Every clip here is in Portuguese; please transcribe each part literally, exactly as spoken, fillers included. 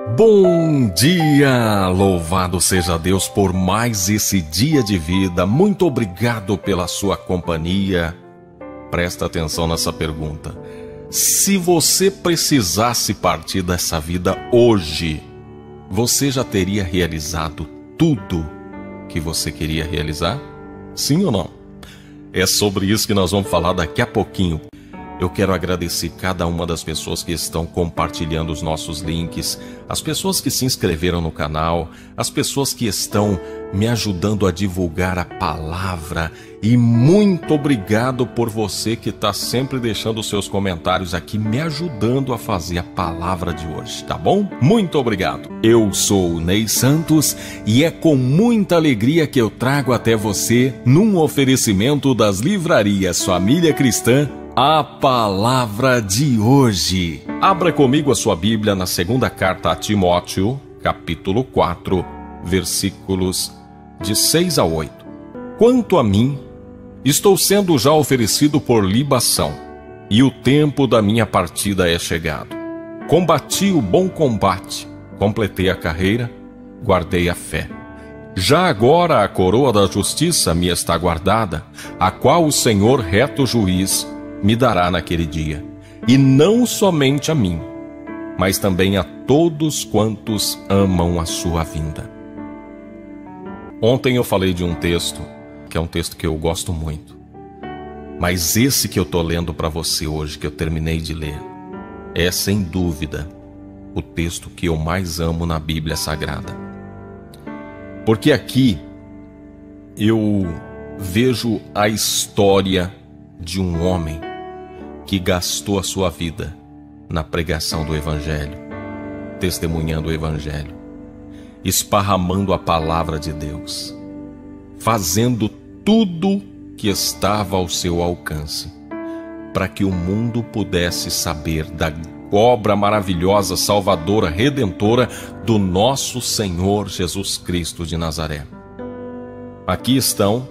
Bom dia! Louvado seja Deus por mais esse dia de vida. Muito obrigado pela sua companhia. Presta atenção nessa pergunta. Se você precisasse partir dessa vida hoje, você já teria realizado tudo que você queria realizar? Sim ou não? É sobre isso que nós vamos falar daqui a pouquinho. Eu quero agradecer cada uma das pessoas que estão compartilhando os nossos links, as pessoas que se inscreveram no canal, as pessoas que estão me ajudando a divulgar a palavra. E muito obrigado por você que está sempre deixando os seus comentários aqui, me ajudando a fazer a palavra de hoje, tá bom? Muito obrigado. Eu sou o Ney Santos e é com muita alegria que eu trago até você, num oferecimento das livrarias Família Cristã, a palavra de hoje. Abra comigo a sua Bíblia na segunda carta a Timóteo, capítulo quatro, versículos de seis a oito. Quanto a mim, estou sendo já oferecido por libação, e o tempo da minha partida é chegado. Combati o bom combate, completei a carreira, guardei a fé. Já agora a coroa da justiça me está guardada, a qual o Senhor, reto juiz, me dará naquele dia, e não somente a mim, mas também a todos quantos amam a sua vinda. Ontem eu falei de um texto, que é um texto que eu gosto muito, mas esse que eu estou lendo para você hoje, que eu terminei de ler, é sem dúvida o texto que eu mais amo na Bíblia Sagrada. Porque aqui eu vejo a história de um homem que gastou a sua vida na pregação do Evangelho, testemunhando o Evangelho, esparramando a palavra de Deus, fazendo tudo que estava ao seu alcance, para que o mundo pudesse saber da obra maravilhosa, salvadora, redentora do nosso Senhor Jesus Cristo de Nazaré. Aqui estão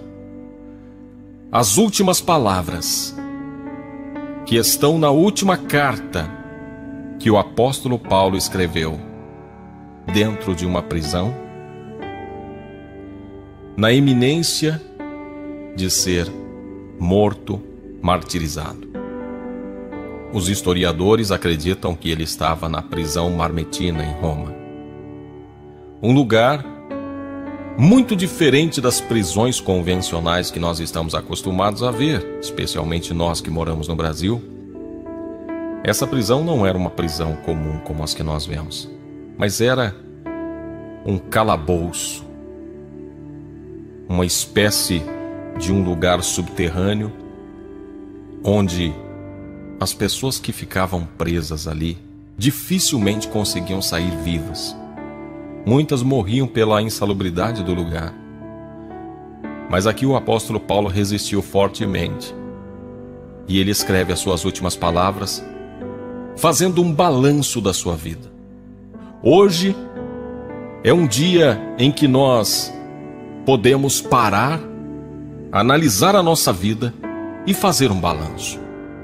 as últimas palavras que estão na última carta que o apóstolo Paulo escreveu dentro de uma prisão, na iminência de ser morto, martirizado. Os historiadores acreditam que ele estava na prisão Marmetina, em Roma. Um lugar muito diferente das prisões convencionais que nós estamos acostumados a ver, especialmente nós que moramos no Brasil. Essa prisão não era uma prisão comum como as que nós vemos, mas era um calabouço, uma espécie de um lugar subterrâneo, onde as pessoas que ficavam presas ali dificilmente conseguiam sair vivas. Muitas morriam pela insalubridade do lugar. Mas aqui o apóstolo Paulo resistiu fortemente. E ele escreve as suas últimas palavras, fazendo um balanço da sua vida. Hoje é um dia em que nós podemos parar, analisar a nossa vida e fazer um balanço.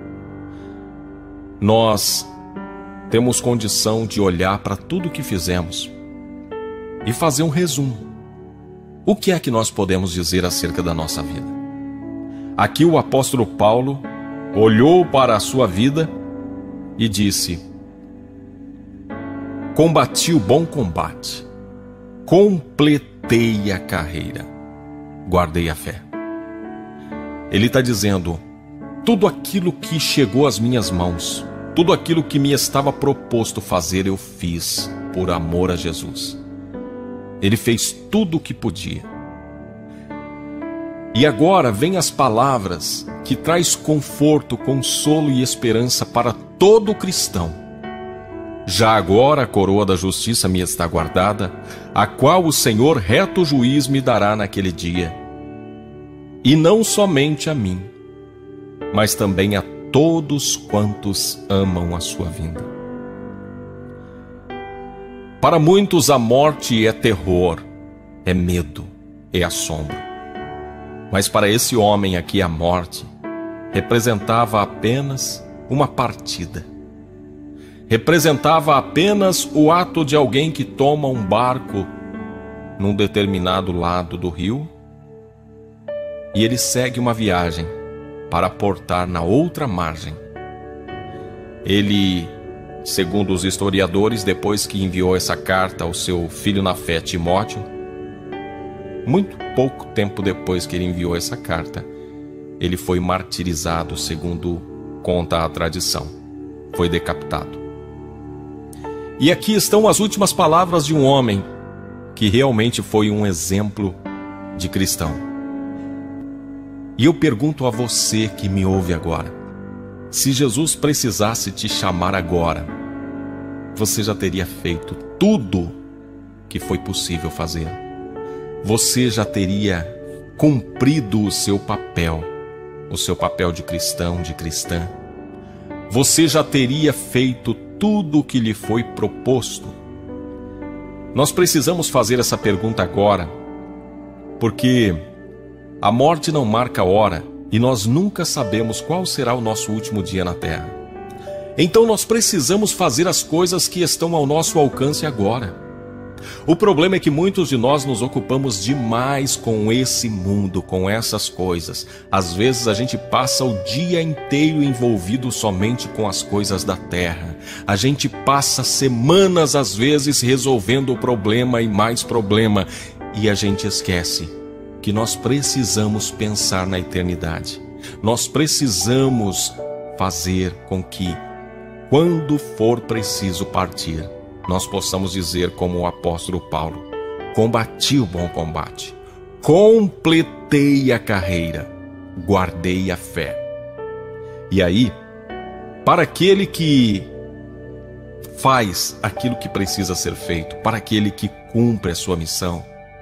Nós temos condição de olhar para tudo que fizemos e fazer um resumo. O que é que nós podemos dizer acerca da nossa vida? Aqui o apóstolo Paulo olhou para a sua vida e disse: combati o bom combate, completei a carreira, guardei a fé. Ele está dizendo: tudo aquilo que chegou às minhas mãos, tudo aquilo que me estava proposto fazer, eu fiz por amor a Jesus. Ele fez tudo o que podia. E agora vem as palavras que traz conforto, consolo e esperança para todo cristão. Já agora a coroa da justiça me está guardada, a qual o Senhor, reto juiz, me dará naquele dia. E não somente a mim, mas também a todos quantos amam a sua vinda. Para muitos a morte é terror, é medo, é assombro. Mas para esse homem aqui a morte representava apenas uma partida. representava apenas o ato de alguém que toma um barco num determinado lado do rio e ele segue uma viagem para aportar na outra margem. Ele, segundo os historiadores, depois que enviou essa carta ao seu filho na fé, Timóteo, muito pouco tempo depois que ele enviou essa carta, ele foi martirizado, segundo conta a tradição. Foi decapitado. E aqui estão as últimas palavras de um homem que realmente foi um exemplo de cristão. E eu pergunto a você que me ouve agora, se Jesus precisasse te chamar agora, você já teria feito tudo que foi possível fazer? Você já teria cumprido o seu papel, o seu papel de cristão, de cristã? Você já teria feito tudo o que lhe foi proposto? Nós precisamos fazer essa pergunta agora, porque a morte não marca hora e nós nunca sabemos qual será o nosso último dia na terra. Então nós precisamos fazer as coisas que estão ao nosso alcance agora. O problema é que muitos de nós nos ocupamos demais com esse mundo, com essas coisas. Às vezes a gente passa o dia inteiro envolvido somente com as coisas da terra. A gente passa semanas, às vezes, resolvendo o problema e mais problema. E a gente esquece que nós precisamos pensar na eternidade. Nós precisamos fazer com que, quando for preciso partir, nós possamos dizer como o apóstolo Paulo: combati o bom combate, completei a carreira, guardei a fé. E aí, para aquele que faz aquilo que precisa ser feito, para aquele que cumpre a sua missão,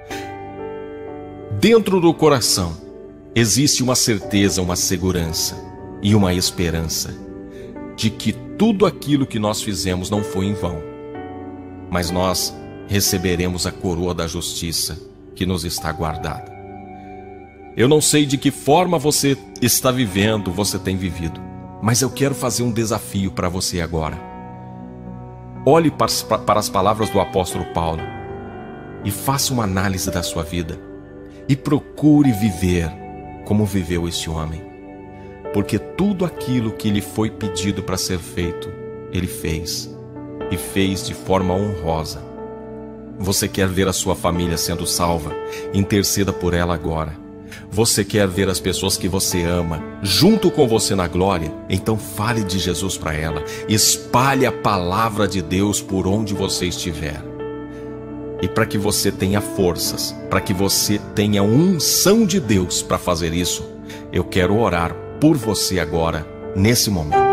dentro do coração existe uma certeza, uma segurança e uma esperança de que tudo aquilo que nós fizemos não foi em vão, mas nós receberemos a coroa da justiça que nos está guardada. Eu não sei de que forma você está vivendo, você tem vivido, mas eu quero fazer um desafio para você agora. Olhe para as palavras do apóstolo Paulo e faça uma análise da sua vida e procure viver como viveu este homem, porque tudo aquilo que lhe foi pedido para ser feito, ele fez. E fez de forma honrosa. Você quer ver a sua família sendo salva? Interceda por ela agora. Você quer ver as pessoas que você ama junto com você na glória? Então fale de Jesus para ela. Espalhe a palavra de Deus por onde você estiver. E para que você tenha forças, para que você tenha unção de Deus para fazer isso, eu quero orar por você agora, nesse momento.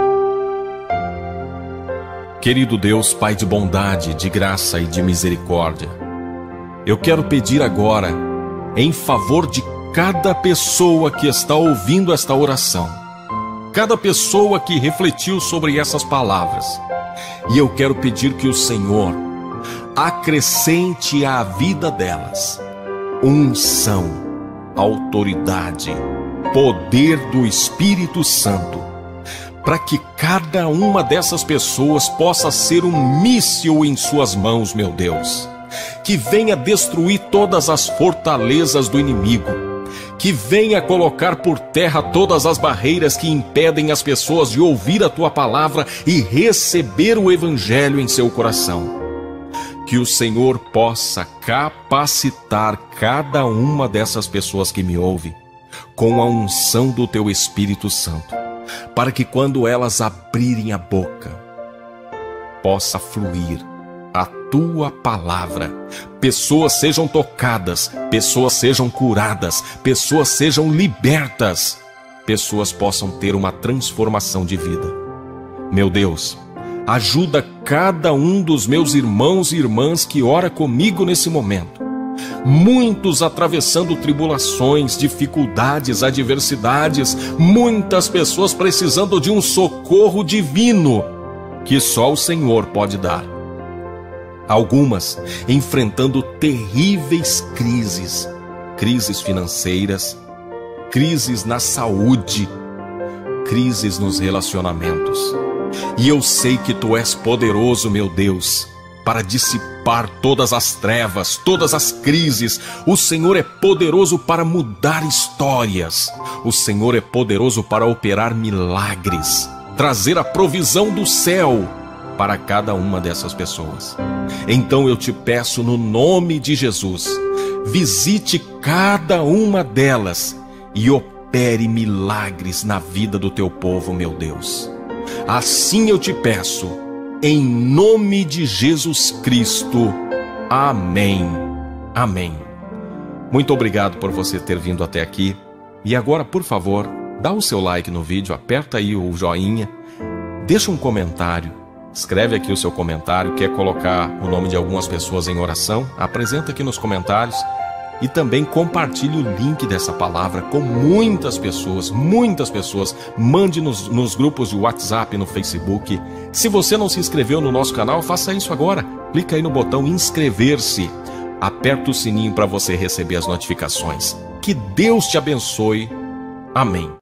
Querido Deus, Pai de bondade, de graça e de misericórdia, eu quero pedir agora, em favor de cada pessoa que está ouvindo esta oração, cada pessoa que refletiu sobre essas palavras, e eu quero pedir que o Senhor acrescente à vida delas unção, autoridade, poder do Espírito Santo, para que cada uma dessas pessoas possa ser um míssil em suas mãos, meu Deus, que venha destruir todas as fortalezas do inimigo, que venha colocar por terra todas as barreiras que impedem as pessoas de ouvir a Tua palavra e receber o Evangelho em seu coração. Que o Senhor possa capacitar cada uma dessas pessoas que me ouvem com a unção do Teu Espírito Santo, para que quando elas abrirem a boca, possa fluir a Tua palavra. Pessoas sejam tocadas, pessoas sejam curadas, pessoas sejam libertas, pessoas possam ter uma transformação de vida. Meu Deus, ajuda cada um dos meus irmãos e irmãs que ora comigo nesse momento. Muitos atravessando tribulações, dificuldades, adversidades, muitas pessoas precisando de um socorro divino que só o Senhor pode dar. Algumas enfrentando terríveis crises, crises financeiras, crises na saúde, crises nos relacionamentos, E eu sei que Tu és poderoso, meu Deus, para dissipar todas as trevas, todas as crises. O Senhor é poderoso para mudar histórias. O Senhor é poderoso para operar milagres, trazer a provisão do céu para cada uma dessas pessoas. Então eu te peço no nome de Jesus, visite cada uma delas e opere milagres na vida do Teu povo, meu Deus. Assim eu te peço, em nome de Jesus Cristo. Amém. Amém. Muito obrigado por você ter vindo até aqui. E agora, por favor, dá o seu like no vídeo, aperta aí o joinha, deixa um comentário, escreve aqui o seu comentário, quer colocar o nome de algumas pessoas em oração, apresenta aqui nos comentários e também compartilhe o link dessa palavra com muitas pessoas, muitas pessoas. Mande nos, nos grupos de WhatsApp, no Facebook. Se você não se inscreveu no nosso canal, faça isso agora. Clica aí no botão inscrever-se. Aperta o sininho para você receber as notificações. Que Deus te abençoe. Amém.